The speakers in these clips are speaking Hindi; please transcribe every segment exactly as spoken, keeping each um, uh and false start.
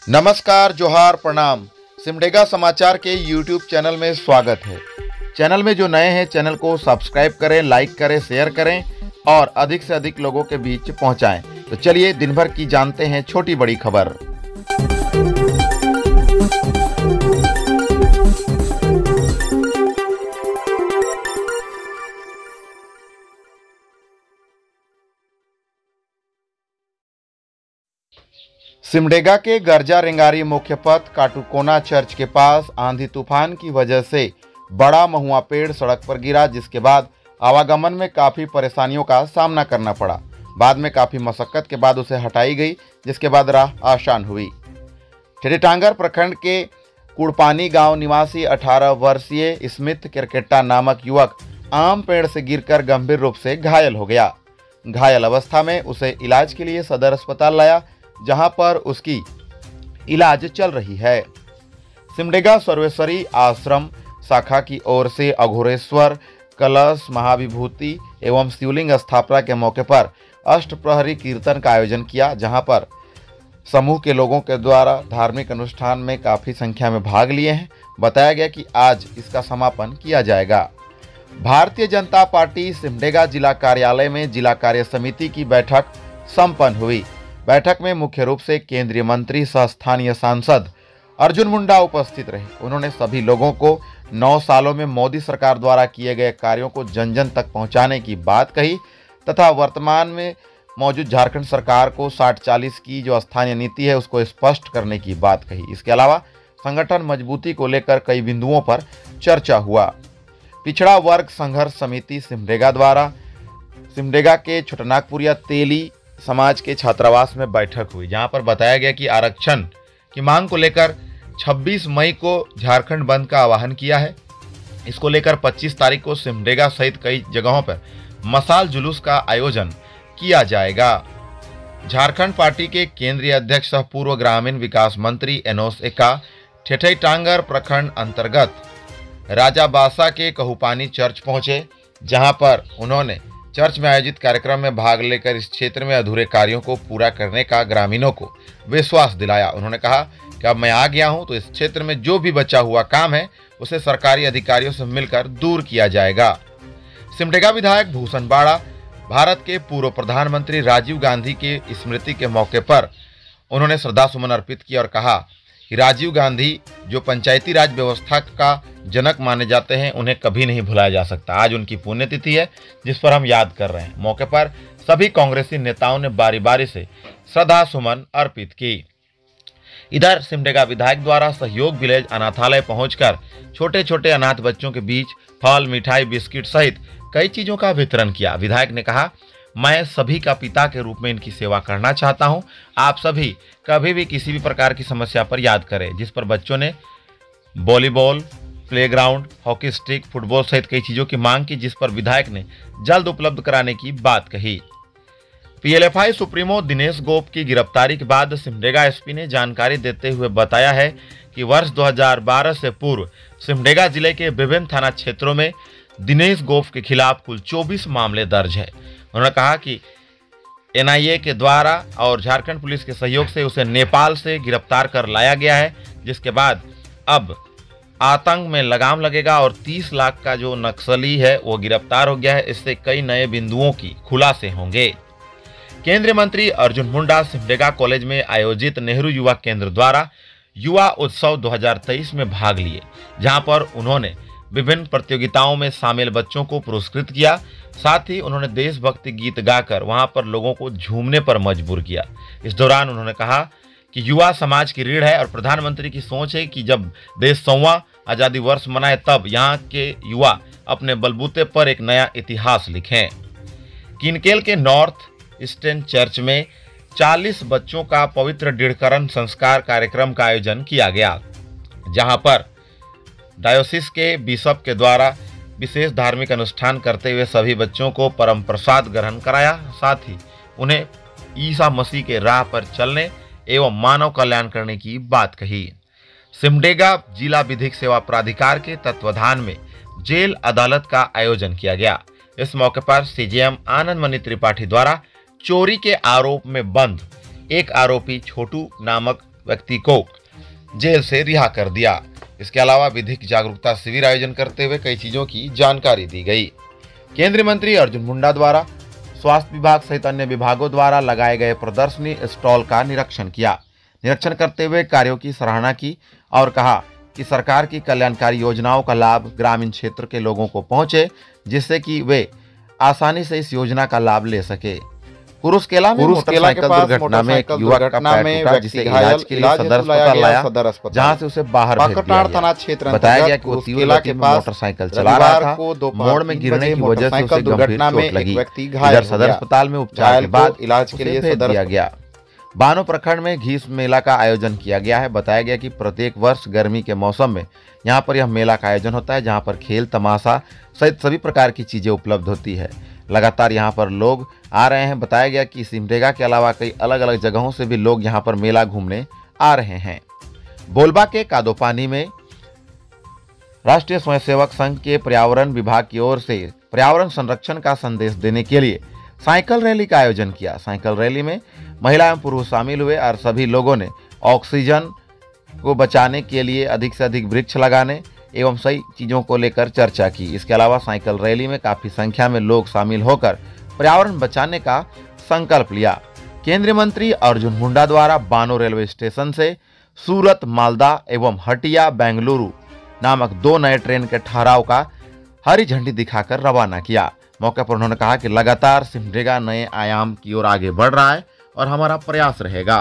नमस्कार, जोहार, प्रणाम। सिमडेगा समाचार के यूट्यूब चैनल में स्वागत है। चैनल में जो नए हैं, चैनल को सब्सक्राइब करें, लाइक करें, शेयर करें और अधिक से अधिक लोगों के बीच पहुंचाएं। तो चलिए दिन भर की जानते हैं छोटी बड़ी खबर। सिमडेगा के गर्जा रेंगारी मुख्य पथ काटुकोना चर्च के पास आंधी तूफान की वजह से बड़ा महुआ पेड़ सड़क पर गिरा, जिसके बाद आवागमन में काफ़ी परेशानियों का सामना करना पड़ा। बाद में काफ़ी मशक्कत के बाद उसे हटाई गई, जिसके बाद राह आसान हुई। ठेठीटांगर प्रखंड के कुड़पानी गांव निवासी अठारह वर्षीय स्मिथ किरकेट्टा नामक युवक आम पेड़ से गिरकर गंभीर रूप से घायल हो गया। घायल अवस्था में उसे इलाज के लिए सदर अस्पताल लाया, जहां पर उसकी इलाज चल रही है। सिमडेगा सर्वेश्वरी आश्रम शाखा की ओर से अघोरेश्वर कलश महाविभूति एवं शिवलिंग स्थापना के मौके पर अष्टप्रहरी कीर्तन का आयोजन किया, जहां पर समूह के लोगों के द्वारा धार्मिक अनुष्ठान में काफ़ी संख्या में भाग लिए हैं। बताया गया कि आज इसका समापन किया जाएगा। भारतीय जनता पार्टी सिमडेगा जिला कार्यालय में जिला कार्य समिति की बैठक संपन्न हुई। बैठक में मुख्य रूप से केंद्रीय मंत्री सह स्थानीय सांसद अर्जुन मुंडा उपस्थित रहे। उन्होंने सभी लोगों को नौ सालों में मोदी सरकार द्वारा किए गए कार्यों को जन जन तक पहुंचाने की बात कही तथा वर्तमान में मौजूद झारखंड सरकार को साठ चालीस की जो स्थानीय नीति है उसको स्पष्ट करने की बात कही। इसके अलावा संगठन मजबूती को लेकर कई बिंदुओं पर चर्चा हुआ। पिछड़ा वर्ग संघर्ष समिति सिमडेगा द्वारा सिमडेगा के छोटनागपुरिया तेली समाज के छात्रावास में बैठक हुई, जहां पर बताया गया कि आरक्षण की मांग को लेकर छब्बीस मई को झारखंड बंद का आह्वान किया है। इसको लेकर पच्चीस तारीख को सिमडेगा सहित कई जगहों पर मशाल जुलूस का आयोजन किया जाएगा। झारखंड पार्टी के केंद्रीय अध्यक्ष सह पूर्व ग्रामीण विकास मंत्री एनोस एक्का ठेठीटांगर प्रखंड अंतर्गत राजाबासा के कहूपानी चर्च पहुंचे, जहां पर उन्होंने चर्च में आयोजित कार्यक्रम में भाग लेकर इस क्षेत्र में अधूरे कार्यों को पूरा करने का ग्रामीणों को विश्वास दिलाया। उन्होंने कहा कि अब मैं आ गया हूं तो इस क्षेत्र में जो भी बचा हुआ काम है उसे सरकारी अधिकारियों से मिलकर दूर किया जाएगा। सिमडेगा विधायक भूषण बाड़ा भारत के पूर्व प्रधानमंत्री राजीव गांधी के स्मृति के मौके पर उन्होंने श्रद्धासुमन अर्पित किया और कहा कि राजीव गांधी जो पंचायती राज व्यवस्था का जनक माने जाते हैं, उन्हें कभी नहीं भुलाया जा सकता। आज उनकी पुण्यतिथि है, जिस पर हम याद कर रहे हैं। मौके पर सभी कांग्रेसी नेताओं ने बारी बारी से श्रद्धा सुमन अर्पित की। इधर सिमडेगा विधायक द्वारा सहयोग विलेज अनाथालय पहुंचकर छोटे छोटे अनाथ बच्चों के बीच फल, मिठाई, बिस्किट सहित कई चीजों का वितरण किया। विधायक ने कहा, मैं सभी का पिता के रूप में इनकी सेवा करना चाहता हूं। आप सभी कभी भी किसी भी प्रकार की समस्या पर याद करें। जिस पर बच्चों ने volleyball, playground, hockey stick, football सहित कई चीजों की मांग की, जिस पर विधायक ने जल्द उपलब्ध कराने की बात कही। पीएलएफआई सुप्रीमो दिनेश गोप की गिरफ्तारी के बाद सिमडेगा एसपी ने जानकारी देते हुए बताया है कि वर्ष दो हज़ार बारह से पूर्व सिमडेगा जिले के विभिन्न थाना क्षेत्रों में दिनेश गोप के खिलाफ कुल चौबीस मामले दर्ज है। उन्होंने कहा कि एनआईए के द्वारा और झारखंड पुलिस के सहयोग से उसे नेपाल से गिरफ्तार कर लाया गया है, जिसके बाद अब आतंक में लगाम लगेगा और तीस लाख का जो नक्सली है वो गिरफ्तार हो गया है। इससे कई नए बिंदुओं की खुलासे होंगे। केंद्रीय मंत्री अर्जुन मुंडा सिमडेगा कॉलेज में आयोजित नेहरू युवा केंद्र द्वारा युवा उत्सव दो हज़ार तेईस में भाग लिए, जहां पर उन्होंने विभिन्न प्रतियोगिताओं में शामिल बच्चों को पुरस्कृत किया। साथ ही उन्होंने देशभक्ति गीत गाकर वहां पर लोगों को झूमने पर मजबूर किया। इस दौरान उन्होंने कहा कि युवा समाज की रीढ़ है और प्रधानमंत्री की सोच है कि जब देश सौवां आज़ादी वर्ष मनाए तब यहाँ के युवा अपने बलबूते पर एक नया इतिहास लिखें। किनकेल के नॉर्थ ईस्टर्न चर्च में चालीस बच्चों का पवित्र दृढ़करण संस्कार कार्यक्रम का आयोजन किया गया, जहां पर डायोसिस के बिशप के द्वारा विशेष धार्मिक अनुष्ठान करते हुए सभी बच्चों को परम प्रसाद ग्रहण कराया। साथ ही उन्हें ईसा मसीह के राह पर चलने एवं मानव कल्याण करने की बात कही। सिमडेगा जिला विधिक सेवा प्राधिकार के तत्वाधान में जेल अदालत का आयोजन किया गया। इस मौके पर सीजेएम आनंद मणि त्रिपाठी द्वारा चोरी के आरोप में बंद एक आरोपी छोटू नामक व्यक्ति को जेल से रिहा कर दिया। इसके अलावा विधिक जागरूकता शिविर आयोजन करते हुए कई चीजों की जानकारी दी गई। केंद्रीय मंत्री अर्जुन मुंडा द्वारा स्वास्थ्य विभाग सहित अन्य विभागों द्वारा लगाए गए प्रदर्शनी स्टॉल का निरीक्षण किया। निरीक्षण करते हुए कार्यों की सराहना की और कहा कि सरकार की कल्याणकारी योजनाओं का लाभ ग्रामीण क्षेत्र के लोगों को पहुंचे, जिससे कि वे आसानी से इस योजना का लाभ ले सके। कुरुस्केला में मोटरसाइकिल दुर्घटना में एक युवक का पैर टूटा, जिसे इलाज के लिए सदर अस्पताल लाया, जहां से उसे बाहर भेज दिया गया। बताया गया कि वो तीव्र गति में मोटरसाइकिल चला रहा था। मोड़ में गिरने की वजह से उसे गंभीर चोट लगी। इधर सदर अस्पताल में उपचार के बाद इलाज के लिए भेज दिया गया। बानो प्रखंड में घीस मेला का आयोजन किया गया है। बताया गया कि प्रत्येक वर्ष गर्मी के मौसम में यहाँ पर यह मेला का आयोजन होता है, जहाँ पर खेल तमाशा सहित सभी प्रकार की चीजें उपलब्ध होती है। लगातार यहाँ पर लोग आ रहे हैं। बताया गया कि सिमडेगा के अलावा कई अलग अलग जगहों से भी लोग यहाँ पर मेला घूमने आ रहे हैं। बोलबा के कादोपानी में राष्ट्रीय स्वयंसेवक संघ के पर्यावरण विभाग की ओर से पर्यावरण संरक्षण का संदेश देने के लिए साइकिल रैली का आयोजन किया। साइकिल रैली में महिला एवं पुरुष शामिल हुए और सभी लोगों ने ऑक्सीजन को बचाने के लिए अधिक से अधिक वृक्ष लगाने एवं सही चीज़ों को लेकर चर्चा की। इसके अलावा साइकिल रैली में काफ़ी संख्या में लोग शामिल होकर पर्यावरण बचाने का संकल्प लिया। केंद्रीय मंत्री अर्जुन मुंडा द्वारा बानो रेलवे स्टेशन से सूरत मालदा एवं हटिया बेंगलुरु नामक दो नए ट्रेन के ठहराव का हरी झंडी दिखाकर रवाना किया। मौके पर उन्होंने कहा कि लगातार सिमडेगा नए आयाम की ओर आगे बढ़ रहा है और हमारा प्रयास रहेगा।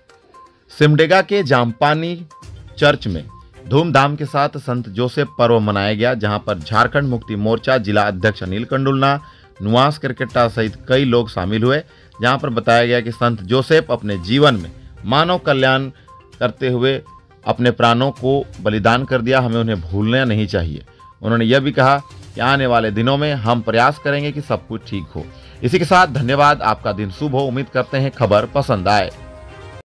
सिमडेगा के जामपानी चर्च में धूमधाम के साथ संत जोसेफ पर्व मनाया गया, जहां पर झारखंड मुक्ति मोर्चा जिला अध्यक्ष अनिल कंडुलना, नुआस क्रिकेटा सहित कई लोग शामिल हुए। जहां पर बताया गया कि संत जोसेफ अपने जीवन में मानव कल्याण करते हुए अपने प्राणों को बलिदान कर दिया, हमें उन्हें भूलना नहीं चाहिए। उन्होंने यह भी कहा कि आने वाले दिनों में हम प्रयास करेंगे कि सब कुछ ठीक हो। इसी के साथ धन्यवाद। आपका दिन शुभ हो। उम्मीद करते हैं खबर पसंद आए।